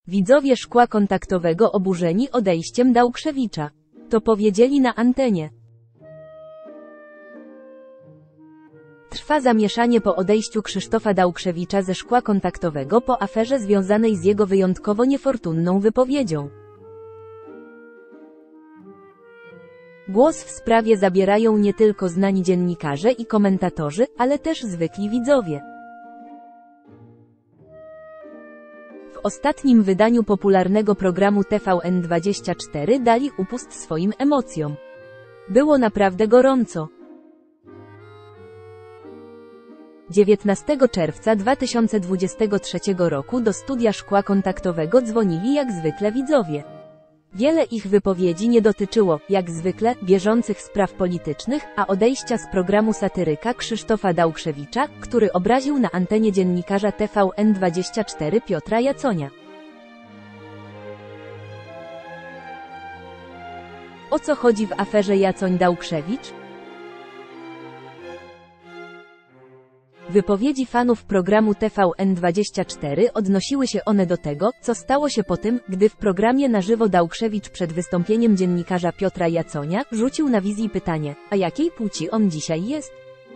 Widzowie Szkła Kontaktowego oburzeni odejściem Dałkrzewicza. To powiedzieli na antenie. Trwa zamieszanie po odejściu Krzysztofa Dałkrzewicza ze Szkła Kontaktowego po aferze związanej z jego wyjątkowo niefortunną wypowiedzią. Głos w sprawie zabierają nie tylko znani dziennikarze i komentatorzy, ale też zwykli widzowie. W ostatnim wydaniu popularnego programu TVN24 dali upust swoim emocjom. Było naprawdę gorąco. 19 czerwca 2023 roku do studia Szkła Kontaktowego dzwonili jak zwykle widzowie. Wiele ich wypowiedzi nie dotyczyło, jak zwykle, bieżących spraw politycznych, a odejścia z programu satyryka Krzysztofa Dałkrzewicza, który obraził na antenie dziennikarza TVN24 Piotra Jaconia. O co chodzi w aferze Jacoń-Dałkrzewicz? Wypowiedzi fanów programu TVN24 odnosiły się one do tego, co stało się po tym, gdy w programie na żywo Dałkrzewicz przed wystąpieniem dziennikarza Piotra Jaconia rzucił na wizji pytanie: a jakiej płci on dzisiaj jest?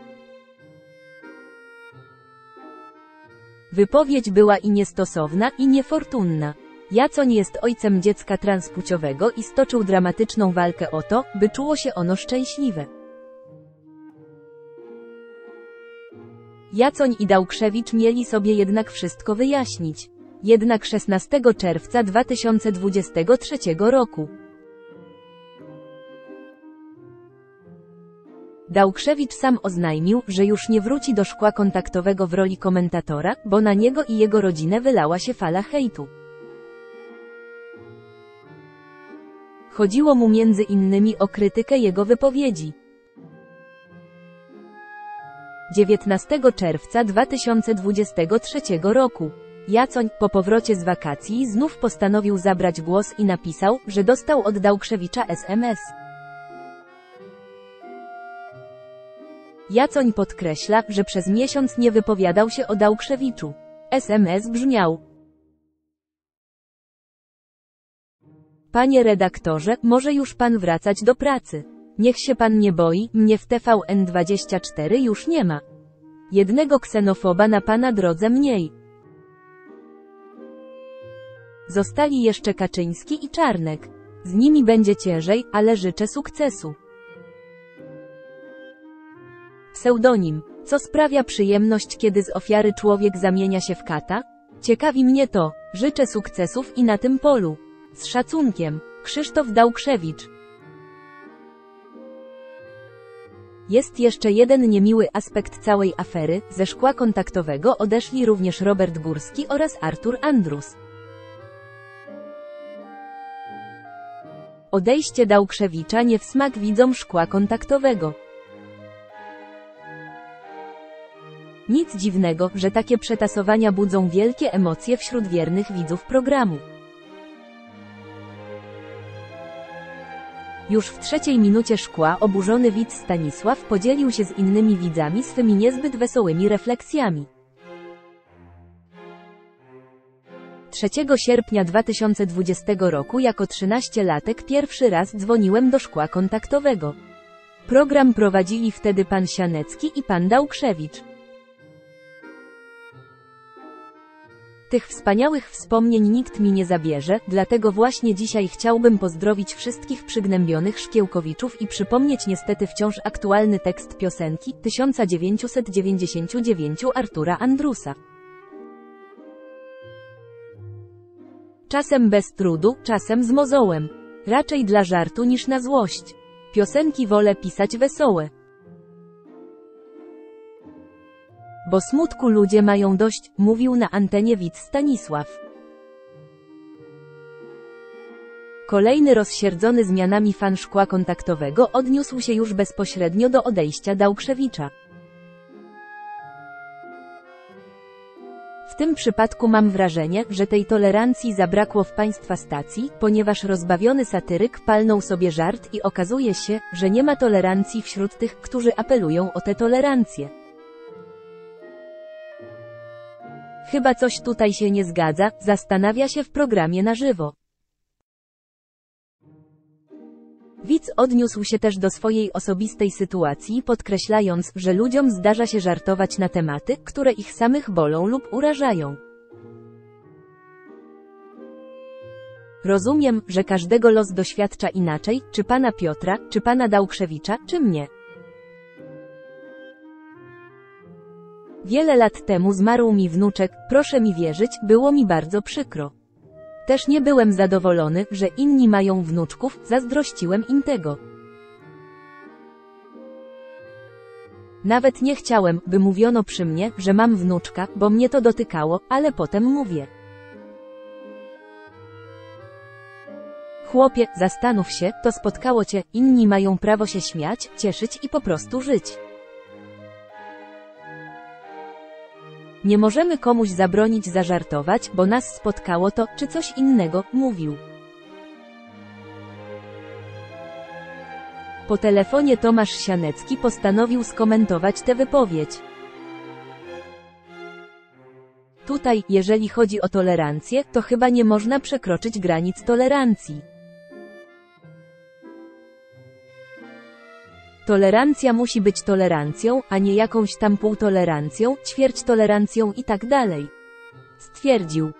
Wypowiedź była i niestosowna, i niefortunna. Jacoń jest ojcem dziecka transpłciowego i stoczył dramatyczną walkę o to, by czuło się ono szczęśliwe. Jacoń i Dałkrzewicz mieli sobie jednak wszystko wyjaśnić. Jednak 16 czerwca 2023 roku Dałkrzewicz sam oznajmił, że już nie wróci do Szkła Kontaktowego w roli komentatora, bo na niego i jego rodzinę wylała się fala hejtu. Chodziło mu między innymi o krytykę jego wypowiedzi. 19 czerwca 2023 roku Jacoń, po powrocie z wakacji, znów postanowił zabrać głos i napisał, że dostał od Dałkrzewicza SMS. Jacoń podkreśla, że przez miesiąc nie wypowiadał się o Dałkrzewiczu. SMS brzmiał: Panie redaktorze, może już pan wracać do pracy. Niech się pan nie boi, mnie w TVN24 już nie ma. Jednego ksenofoba na pana drodze mniej. Zostali jeszcze Kaczyński i Czarnek. Z nimi będzie ciężej, ale życzę sukcesu. Pseudonim. Co sprawia przyjemność, kiedy z ofiary człowiek zamienia się w kata? Ciekawi mnie to. Życzę sukcesów i na tym polu. Z szacunkiem. Krzysztof Dałkrzewicz. Jest jeszcze jeden niemiły aspekt całej afery. Ze Szkła Kontaktowego odeszli również Robert Górski oraz Artur Andrus. Odejście Dałkrzewicza nie w smak widzom Szkła Kontaktowego. Nic dziwnego, że takie przetasowania budzą wielkie emocje wśród wiernych widzów programu. Już w 3. minucie Szkła oburzony widz Stanisław podzielił się z innymi widzami swymi niezbyt wesołymi refleksjami. 3 sierpnia 2020 roku jako 13-latek pierwszy raz dzwoniłem do Szkła Kontaktowego. Program prowadzili wtedy pan Sianecki i pan Dałkrzewicz. Tych wspaniałych wspomnień nikt mi nie zabierze, dlatego właśnie dzisiaj chciałbym pozdrowić wszystkich przygnębionych Szkiełkowiczów i przypomnieć niestety wciąż aktualny tekst piosenki 1999 Artura Andrusa. Czasem bez trudu, czasem z mozołem. Raczej dla żartu niż na złość. Piosenki wolę pisać wesołe. Bo smutku ludzie mają dość, mówił na antenie widz Stanisław. Kolejny rozsierdzony zmianami fan Szkła Kontaktowego odniósł się już bezpośrednio do odejścia Dałkrzewicza. W tym przypadku mam wrażenie, że tej tolerancji zabrakło w państwa stacji, ponieważ rozbawiony satyryk palnął sobie żart i okazuje się, że nie ma tolerancji wśród tych, którzy apelują o tę tolerancję. Chyba coś tutaj się nie zgadza, zastanawia się w programie na żywo. Widz odniósł się też do swojej osobistej sytuacji, podkreślając, że ludziom zdarza się żartować na tematy, które ich samych bolą lub urażają. Rozumiem, że każdego los doświadcza inaczej, czy pana Piotra, czy pana Dałkrzewicza, czy mnie. Wiele lat temu zmarł mi wnuczek, proszę mi wierzyć, było mi bardzo przykro. Też nie byłem zadowolony, że inni mają wnuczków, zazdrościłem im tego. Nawet nie chciałem, by mówiono przy mnie, że mam wnuczka, bo mnie to dotykało, ale potem mówię. Chłopie, zastanów się, to spotkało cię, inni mają prawo się śmiać, cieszyć i po prostu żyć. Nie możemy komuś zabronić zażartować, bo nas spotkało to, czy coś innego, mówił. Po telefonie Tomasz Sianecki postanowił skomentować tę wypowiedź. Tutaj, jeżeli chodzi o tolerancję, to chyba nie można przekroczyć granic tolerancji. Tolerancja musi być tolerancją, a nie jakąś tam półtolerancją, ćwierć tolerancją i tak dalej. Stwierdził.